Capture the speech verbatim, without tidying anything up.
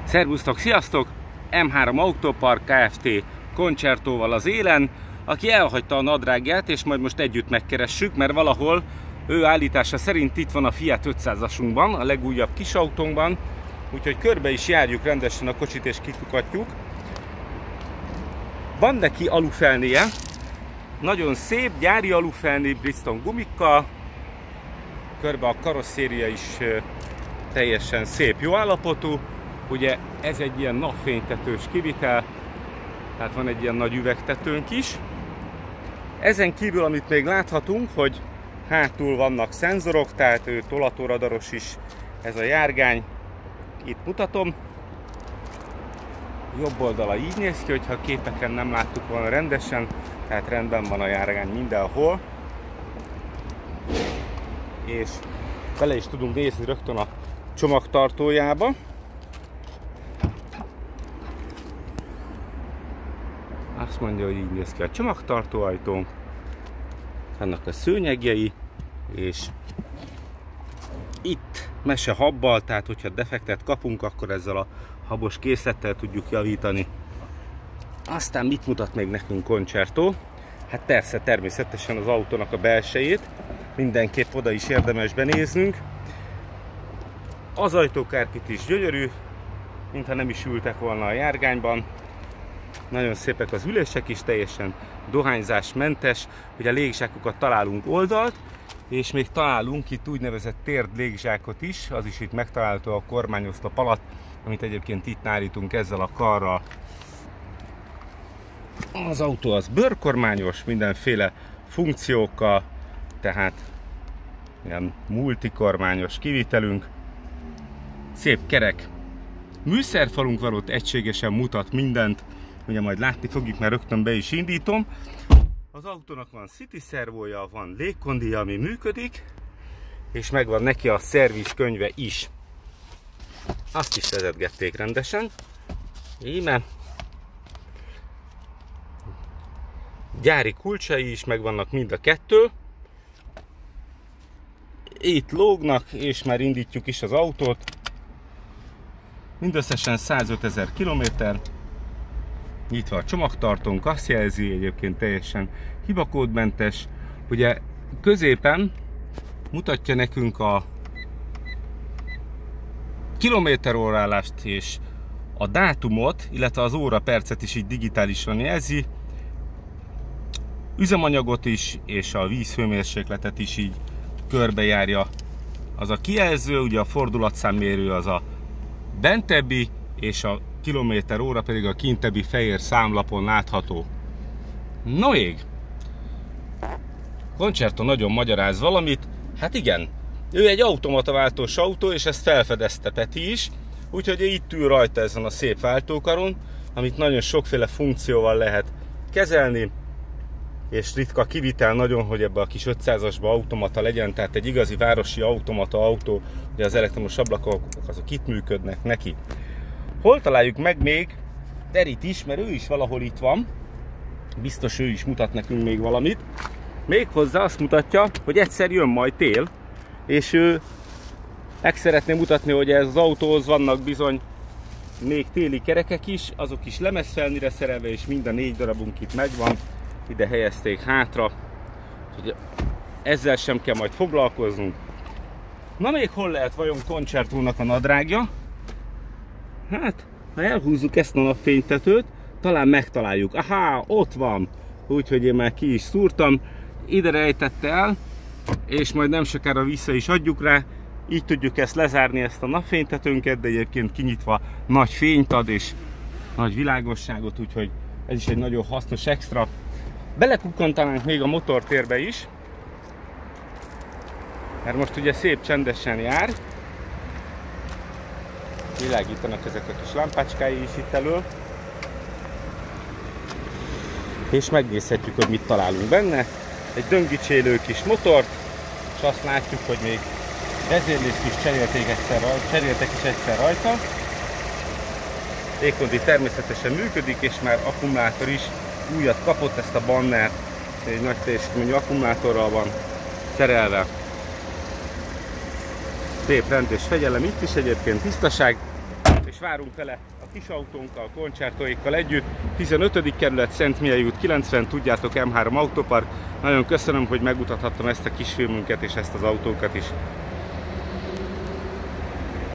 Szervusztok, sziasztok! em három Autópark Kft. Concertóval az élen, aki elhagyta a nadrágját, és majd most együtt megkeressük, mert valahol ő állítása szerint itt van a Fiat ötszázasunkban, a legújabb kis autónkban, úgyhogy körbe is járjuk rendesen a kocsit és kikukatjuk. Van neki alufelnéje, nagyon szép, gyári alufelné Bridgestone gumikkal, körbe a karosszéria is teljesen szép, jó állapotú. Ugye ez egy ilyen napfénytetős kivitel, tehát van egy ilyen nagy üvegtetőnk is. Ezen kívül, amit még láthatunk, hogy hátul vannak szenzorok, tehát ő tolatóradaros is ez a járgány. Itt mutatom. Jobb oldala így néz ki, hogyha a képeken nem láttuk volna rendesen, tehát rendben van a járgány mindenhol. És bele is tudunk nézni rögtön a csomagtartójába. Azt mondja, hogy így néz ki a csomagtartóajtónk. Vannak a szőnyegjei, és itt mese habbal, tehát hogyha defektet kapunk, akkor ezzel a habos készlettel tudjuk javítani. Aztán mit mutat még nekünk Concerto? Hát persze, természetesen az autónak a belsejét. Mindenképp oda is érdemes benéznünk. Az ajtókárpit is gyönyörű, mintha nem is ültek volna a járgányban. Nagyon szépek az ülések is, teljesen dohányzásmentes. Ugye légzsákokat találunk oldalt, és még találunk itt úgynevezett térd légzsákot is, az is itt megtalálható a kormányoszlop alatt, amit egyébként itt állítunk ezzel a karral. Az autó az bőrkormányos, mindenféle funkciókkal, tehát ilyen multikormányos kivitelünk. Szép kerek műszerfalunk van, ott egységesen mutat mindent. Ugye majd látni fogjuk, mert rögtön be is indítom. Az autónak van city szervója, van légkondija, ami működik, és megvan neki a szerviz könyve is. Azt is vezetgették rendesen. Íme. Gyári kulcsai is megvannak mind a kettő. Itt lógnak, és már indítjuk is az autót. Mindösszesen százötezer kilométer. Nyitva a csomagtartónk, azt jelzi, egyébként teljesen hibakódmentes. Ugye középen mutatja nekünk a kilométerórállást és a dátumot, illetve az óra percet is így digitálisan jelzi. Üzemanyagot is, és a vízhőmérsékletet is így körbejárja az a kijelző. Ugye a fordulatszámmérő az a bentebbi, és a kilométer óra pedig a kintebbi fehér számlapon látható. No ég! Concerto nagyon magyaráz valamit. Hát igen, ő egy automataváltós autó, és ezt felfedezte Peti is, úgyhogy itt ül rajta ezen a szép váltókaron, amit nagyon sokféle funkcióval lehet kezelni, és ritka kivitel nagyon, hogy ebbe a kis ötszázasba automata legyen, tehát egy igazi városi automata autó, ugye az elektromos ablakok azok itt működnek neki. Hol találjuk meg még Terit is, mert ő is valahol itt van. Biztos ő is mutat nekünk még valamit. Méghozzá azt mutatja, hogy egyszer jön majd tél, és ő meg szeretné mutatni, hogy ez az autóhoz vannak bizony még téli kerekek is, azok is lemezfelnire szerelve, és mind a négy darabunk itt megvan. Ide helyezték hátra, úgyhogy ezzel sem kell majd foglalkoznunk. Na még hol lehet vajon Concertónak a nadrágja? Hát, ha elhúzzuk ezt a napfénytetőt, talán megtaláljuk. Aha, ott van! Úgyhogy én már ki is szúrtam, ide rejtette el, és majd nem sokára vissza is adjuk rá. Így tudjuk ezt lezárni, ezt a napfénytetőnket, de egyébként kinyitva nagy fényt ad, és nagy világosságot, úgyhogy ez is egy nagyon hasznos extra. Belekukkantanánk még a motortérbe is, mert most ugye szép csendesen jár. Világítanak ezek a kis lámpácskái is itt elől. És megnézhetjük, hogy mit találunk benne. Egy döngicsélő kis motort, és azt látjuk, hogy még vezérlést is cserélték, egyszer, cseréltek is egyszer rajta. Légkondi természetesen működik, és már akkumulátor is újat kapott, ezt a bannert, egy nagy teljesítményű akkumulátorral van szerelve. Szép rendes fegyelem itt is, egyébként tisztaság, és és várunk vele a kis autónkkal, koncertoikkal együtt. tizenötödik kerület, Szentmihelyi út kilencven, tudjátok, M három Autopark. Nagyon köszönöm, hogy megmutathattam ezt a kis filmünket és ezt az autókat is.